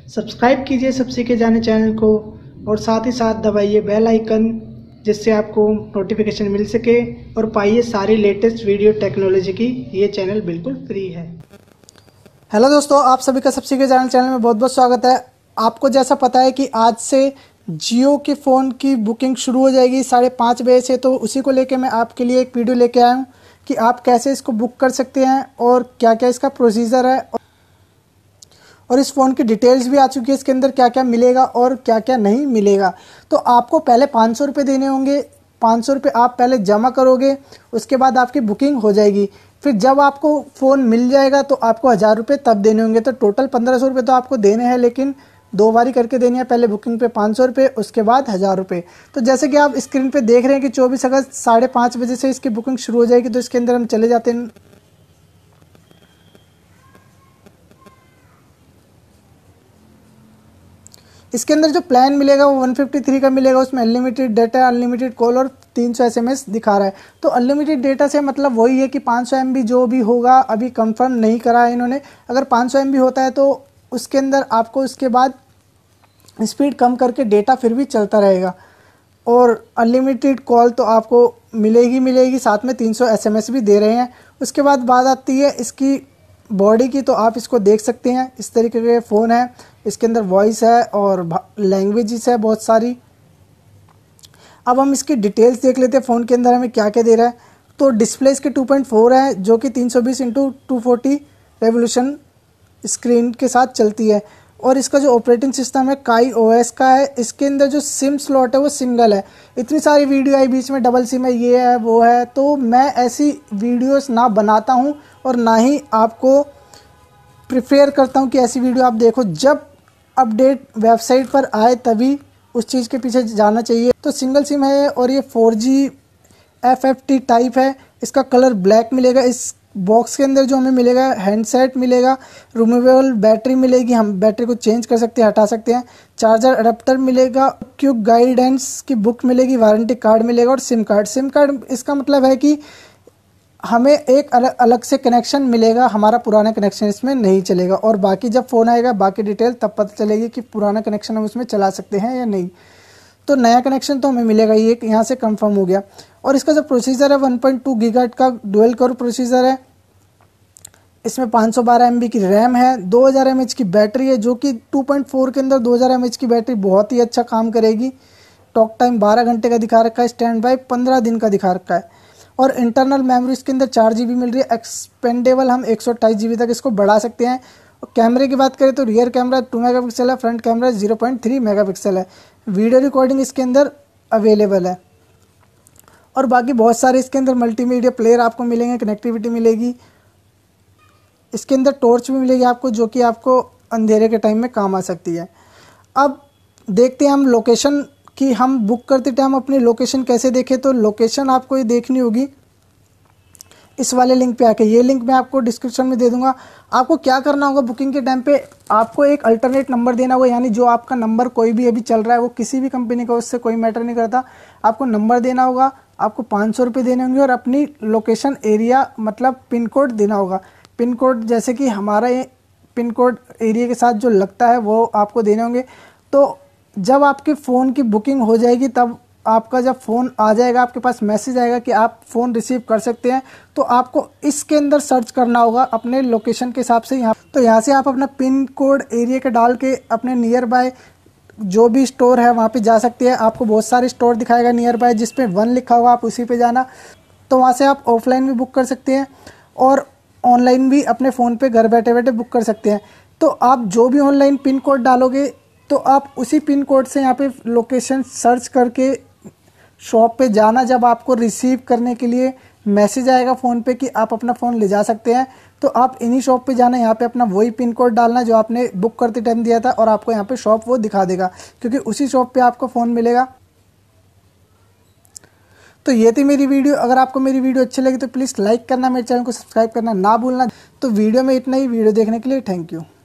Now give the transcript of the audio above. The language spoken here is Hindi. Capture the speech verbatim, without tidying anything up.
सब्सक्राइब कीजिए सबसे के जाने चैनल को और साथ ही साथ दबाइए बेल आइकन, जिससे आपको नोटिफिकेशन मिल सके और पाइए सारी लेटेस्ट वीडियो टेक्नोलॉजी की। ये चैनल बिल्कुल फ्री है। हेलो दोस्तों, आप सभी का सबसे के जाने चैनल में बहुत बहुत स्वागत है। आपको जैसा पता है कि आज से जियो के फ़ोन की बुकिंग शुरू हो जाएगी साढ़े पाँच बजे से, तो उसी को लेके मैं आपके लिए एक वीडियो लेके आया हूँ कि आप कैसे इसको बुक कर सकते हैं और क्या क्या इसका प्रोसीजर है, और इस फ़ोन की डिटेल्स भी आ चुकी है, इसके अंदर क्या क्या मिलेगा और क्या क्या नहीं मिलेगा। तो आपको पहले पाँच सौ रुपये देने होंगे। पाँच सौ रुपये आप पहले जमा करोगे, उसके बाद आपकी बुकिंग हो जाएगी। फिर जब आपको फ़ोन मिल जाएगा तो आपको हज़ार रुपये तब देने होंगे। तो टोटल पंद्रह सौ रुपये तो आपको देने हैं, लेकिन दो बारी करके देनी है। पहले बुकिंग पे पाँच सौ रुपये, उसके बाद हज़ार रुपये। तो जैसे कि आप स्क्रीन पे देख रहे हैं कि चौबीस अगस्त साढ़े पाँच बजे से इसकी बुकिंग शुरू हो जाएगी। तो इसके अंदर हम चले जाते हैं। इसके अंदर जो प्लान मिलेगा वो एक सौ तिरेपन का मिलेगा। उसमें अनलिमिटेड डाटा, अनलिमिटेड कॉल और तीन सौ एसएमएस दिखा रहा है। तो अनलिमिटेड डेटा से मतलब वही है कि पाँच सौ एम बी जो भी होगा, अभी कंफर्म नहीं करा है इन्होंने। अगर पाँच सौ एम बी होता है तो उसके अंदर आपको उसके बाद स्पीड कम करके डेटा फिर भी चलता रहेगा, और अनलिमिटेड कॉल तो आपको मिलेगी मिलेगी साथ में तीन सौ एसएमएस भी दे रहे हैं। उसके बाद बात आती है इसकी बॉडी की। तो आप इसको देख सकते हैं, इस तरीके के फ़ोन है। इसके अंदर वॉइस है और लैंग्वेजेस है बहुत सारी। अब हम इसकी डिटेल्स देख लेते हैं फ़ोन के अंदर हमें क्या क्या दे रहा है। तो डिस्प्ले इसके टू पॉइंट फोर है, जो कि तीन सौ बीस into two forty revolution screen के साथ चलती है। और इसका जो ऑपरेटिंग सिस्टम है काई ओएस का है। इसके अंदर जो सिम स्लॉट है वो सिंगल है। इतनी सारी वीडियो आई बीच में, डबल सिम है, ये है वो है, तो मैं ऐसी वीडियोस ना बनाता हूँ और ना ही आपको प्रिफेयर करता हूँ कि ऐसी वीडियो आप देखो। जब अपडेट वेबसाइट पर आए तभी उस चीज़ के पीछे जाना चाहिए। तो सिंगल सिम है और ये four G F F T type है। इसका कलर ब्लैक मिलेगा। इस बॉक्स के अंदर जो हमें मिलेगा हैंडसेट मिलेगा, रिमूवेबल बैटरी मिलेगी, हम बैटरी को चेंज कर सकते हैं, हटा सकते हैं। चार्जर अडेप्टर मिलेगा, क्विक गाइडेंस की बुक मिलेगी, वारंटी कार्ड मिलेगा और सिम कार्ड। सिम कार्ड इसका मतलब है कि हमें एक अलग अलग से कनेक्शन मिलेगा, हमारा पुराना कनेक्शन इसमें नहीं चलेगा। और बाकी जब फ़ोन आएगा बाकी डिटेल तब पता चलेगी कि पुराना कनेक्शन हम उसमें चला सकते हैं या नहीं। तो नया कनेक्शन तो हमें मिलेगा, ये यहाँ से कंफर्म हो गया। और इसका जो प्रोसीजर है वन पॉइंट टू गीगाहर्ट्ज़ का डुअल कोर प्रोसीजर है। इसमें पाँच सौ बारह एम बी की रैम है, दो हज़ार एम एच की बैटरी है, जो कि टू पॉइंट फोर के अंदर दो हज़ार एम एच की बैटरी बहुत ही अच्छा काम करेगी। टॉक टाइम बारह घंटे का दिखा रखा है, स्टैंड बाई पंद्रह दिन का दिखा रखा है। और इंटरनल मेमोरी इसके अंदर चार जी बी मिल रही है। एक्सपेंडेबल हम एक सौ अट्ठाईस जी बी तक इसको बढ़ा सकते हैं। और कैमरे की बात करें तो rear camera two megapixel है, front camera zero point three megapixel है। वीडियो रिकॉर्डिंग इसके अंदर अवेलेबल है। और बाकी बहुत सारे इसके अंदर मल्टीमीडिया प्लेयर आपको मिलेंगे, कनेक्टिविटी मिलेगी। इसके अंदर टॉर्च भी मिलेगी आपको, जो कि आपको अंधेरे के टाइम में काम आ सकती है। अब देखते हैं हम लोकेशन कि हम बुक करते टाइम अपनी लोकेशन कैसे देखें। तो लोकेशन आपको ये देखनी होगी इस वाले लिंक पे आके। ये लिंक मैं आपको डिस्क्रिप्शन में दे दूंगा। आपको क्या करना होगा बुकिंग के टाइम पे, आपको एक अल्टरनेट नंबर देना होगा, यानी जो आपका नंबर कोई भी अभी चल रहा है वो किसी भी कंपनी का, उससे कोई मैटर नहीं करता। आपको नंबर देना होगा, आपको पाँच सौ रुपये देने होंगे और अपनी लोकेशन एरिया मतलब पिन कोड देना होगा। पिन कोड जैसे कि हमारा ये पिन कोड एरिया के साथ जो लगता है वो आपको देने होंगे। तो जब आपके फ़ोन की बुकिंग हो जाएगी तब आपका जब फ़ोन आ जाएगा, आपके पास मैसेज आएगा कि आप फ़ोन रिसीव कर सकते हैं। तो आपको इसके अंदर सर्च करना होगा अपने लोकेशन के हिसाब से। यहाँ तो यहाँ से आप अपना पिन कोड एरिया का डाल के अपने नियर बाय जो भी स्टोर है वहाँ पे जा सकते हैं। आपको बहुत सारे स्टोर दिखाएगा नियर बाय, जिस पे वन लिखा होगा आप उसी पे जाना। तो वहाँ से आप ऑफलाइन भी बुक कर सकते हैं और ऑनलाइन भी अपने फ़ोन पे घर बैठे बैठे बुक कर सकते हैं। तो आप जो भी ऑनलाइन पिन कोड डालोगे तो आप उसी पिन कोड से यहाँ पे लोकेशन सर्च करके शॉप पे जाना। जब आपको रिसीव करने के लिए मैसेज आएगा फ़ोन पे कि आप अपना फ़ोन ले जा सकते हैं, तो आप इन्हीं शॉप पे जाना, यहाँ पे अपना वही पिन कोड डालना जो आपने बुक करते टाइम दिया था, और आपको यहाँ पे शॉप वो दिखा देगा, क्योंकि उसी शॉप पे आपको फ़ोन मिलेगा। तो ये थी मेरी वीडियो। अगर आपको मेरी वीडियो अच्छी लगी तो प्लीज़ लाइक करना, मेरे चैनल को सब्सक्राइब करना ना भूलना। तो वीडियो में इतना ही। वीडियो देखने के लिए थैंक यू।